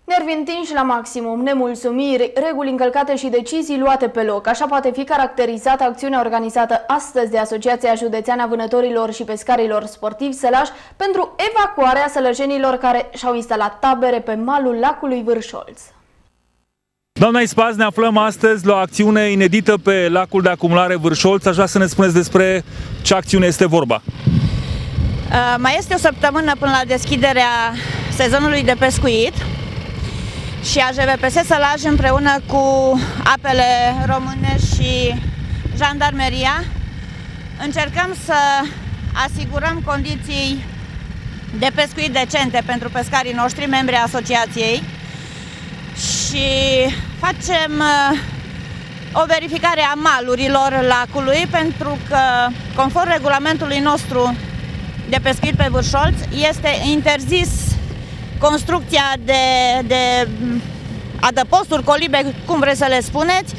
Nervi întinși la maximum, nemulțumiri, reguli încălcate și decizii luate pe loc. Așa poate fi caracterizată acțiunea organizată astăzi de Asociația Județeană a Vânătorilor și Pescarilor Sportivi Sălaș pentru evacuarea sălăjenilor care și-au instalat tabere pe malul lacului Vârșolț. Doamna Ispaz, ne aflăm astăzi la o acțiune inedită pe lacul de acumulare Vârșolț. Aș vrea să ne spuneți despre ce acțiune este vorba. Mai este o săptămână până la deschiderea sezonului de pescuit și AJVPS Sălaj împreună cu apele române și jandarmeria încercăm să asigurăm condiții de pescuit decente pentru pescarii noștri, membrii asociației, și facem o verificare a malurilor lacului, pentru că, conform regulamentului nostru de pescuit pe Vârșolț, este interzis construcția de adăposturi, colibe, cum vreți să le spuneți.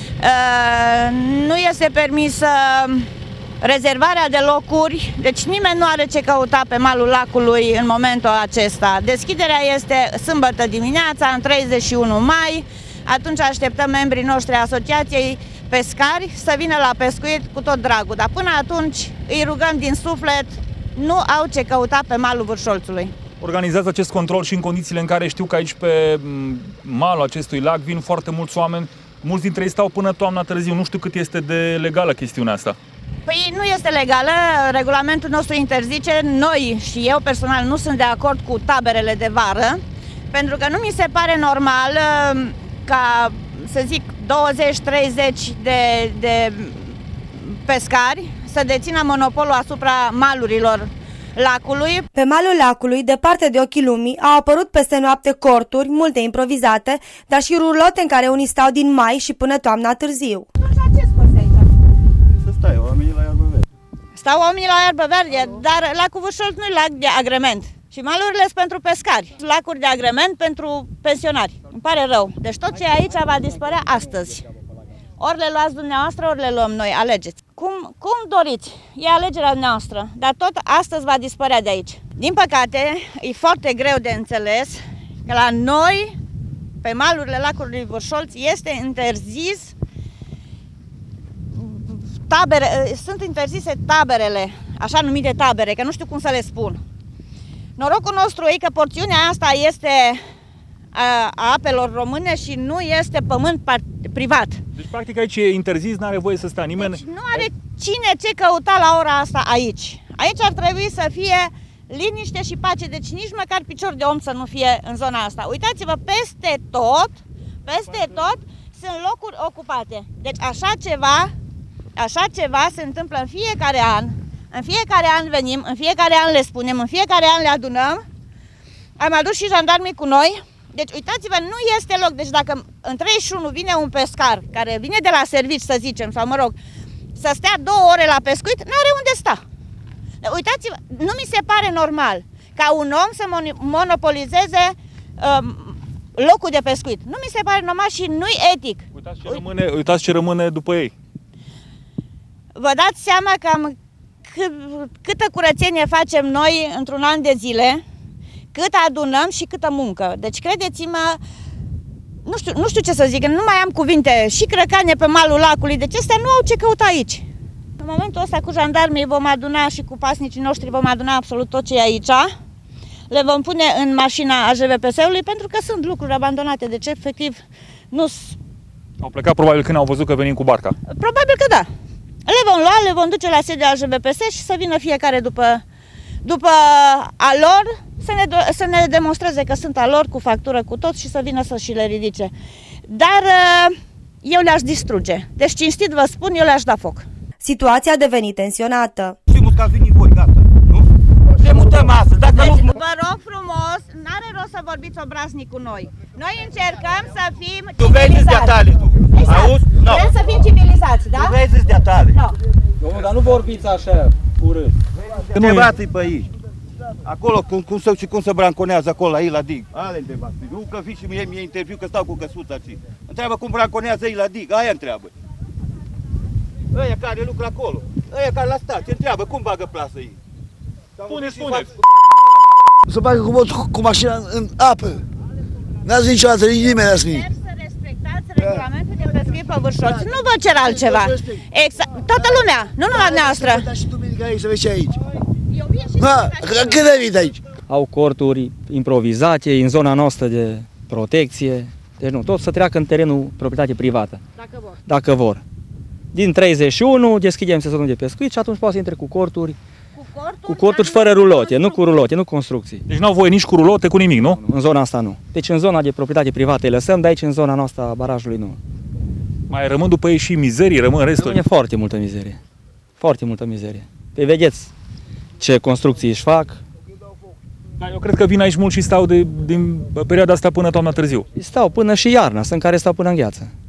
Nu este permisă rezervarea de locuri, deci nimeni nu are ce căuta pe malul lacului în momentul acesta. Deschiderea este sâmbătă dimineața, în 31 mai, atunci așteptăm membrii noștri asociației pescari să vină la pescuit cu tot dragul, dar până atunci îi rugăm din suflet, nu au ce căuta pe malul Vârșolțului. Organizează acest control și în condițiile în care știu că aici pe malul acestui lac vin foarte mulți oameni, mulți dintre ei stau până toamna târziu. Nu știu cât este de legală chestiunea asta. Păi nu este legală, regulamentul nostru interzice. Noi și eu personal nu sunt de acord cu taberele de vară, pentru că nu mi se pare normal ca, să zic, 20-30 de pescari să dețină monopolul asupra malurilor lacului. Pe malul lacului, departe de ochii lumii, au apărut peste noapte corturi, multe improvizate, dar și rurlote în care unii stau din mai și până toamna târziu. Să stai oamenii la iarbă verde. Stau oamenii la iarbă verde, dar lacul Vârșolț nu e lac de agrement. Și malurile sunt pentru pescari, lacuri de agrement pentru pensionari. Îmi pare rău. Deci tot ce e aici va dispărea astăzi. Ori le luați dumneavoastră, ori le luăm noi, alegeți. Cum doriți, e alegerea noastră, dar tot astăzi va dispărea de aici. Din păcate, e foarte greu de înțeles că la noi, pe malurile lacului Vârșolț, este interzis sunt interzise taberele, așa numite tabere, că nu știu cum să le spun. Norocul nostru e că porțiunea asta este a apelor române și nu este pământ privat. Deci, practic, aici e interzis, nu are voie să stea nimeni. Deci nu are cine ce căuta la ora asta aici. Aici ar trebui să fie liniște și pace, deci nici măcar picior de om să nu fie în zona asta. Uitați-vă, peste tot sunt locuri ocupate. Deci așa ceva se întâmplă în fiecare an. În fiecare an venim, în fiecare an le spunem, în fiecare an le adunăm. Am adus și jandarmii cu noi. Deci uitați-vă, nu este loc. Deci dacă în 31 vine un pescar care vine de la servici, să zicem, sau mă rog, să stea 2 ore la pescuit, n-are unde sta. Uitați-vă, nu mi se pare normal ca un om să monopolizeze locul de pescuit. Nu mi se pare normal și nu-i etic. Uitați ce rămâne după ei. Vă dați seama cam câtă curățenie facem noi într-un an de zile, cât adunăm și câtă muncă. Deci credeți-mă, nu știu ce să zic, nu mai am cuvinte, și crăcane pe malul lacului, deci astea nu au ce căuta aici. În momentul ăsta cu jandarmii vom aduna și cu pasnicii noștri vom aduna absolut tot ce e aici. Le vom pune în mașina AJVPS-ului pentru că sunt lucruri abandonate, deci efectiv nu... Au plecat probabil când au văzut că venim cu barca. Probabil că da. Le vom lua, le vom duce la sediul AJVPS și să vină fiecare după a lor, să ne demonstreze că sunt a lor cu factură, cu tot, și să vină să și le ridice. Dar eu le-aș distruge. Deci cinstit vă spun, eu le-aș da foc. Situația a devenit tensionată. Simt că ați venit voi, gata, nu? Ne mutăm astăzi, dacă deci, nu... vă rog frumos, n-are rost să vorbiți obraznic cu noi. Noi încercăm să fim Tu vezi de-a tale, tu. Exact. Auzi? No. Vrem să fim civilizați, da? Tu vezi de-a tale. No. Domnul, dar nu vorbiți așa, urât. Întrebați-i pe ei. Acolo, cum se branconează acolo la ei la dig. Ale întrebați. Nu că vii și mie interviu că stau cu căsuța și întreabă cum branconează ei la dig. Aia întreabă. Ăia care lucră acolo. Ăia care la stație întreabă cum bagă plasă ei. Spuneți. Să bagă cu mașina în apă. N-a zis niciodată, nici nimeni n-a zis. Să respectați regulamentul de pescuit pe vârșoți. Nu vă cer altceva. Exact. Toată lumea, nu numai noastră. Dar și tu mine aici, să vezi aici. Eu vin și Ha, cât de vii aici? Au corturi improvizate în zona noastră de protecție. Deci nu, tot să treacă în terenul proprietate privată, dacă vor. dacă vor. Din 31 deschidem sezonul de pescuit și atunci poate să intre cu corturi, cu corturi fără rulote, nu cu rulote, nu construcții. Deci n-au voie nici cu rulote, cu nimic, nu? În zona asta nu. Deci în zona de proprietate privată îi lăsăm, de aici în zona noastră a barajului nu. Mai rămân după ei și mizerii, rămân restul. Rămâne foarte multă mizerie. Foarte multă mizerie. Pe vedeți ce construcții își fac. Dar eu cred că vin aici mult și stau din perioada asta până toamna târziu. Stau până și iarna, sunt care stau până în gheață.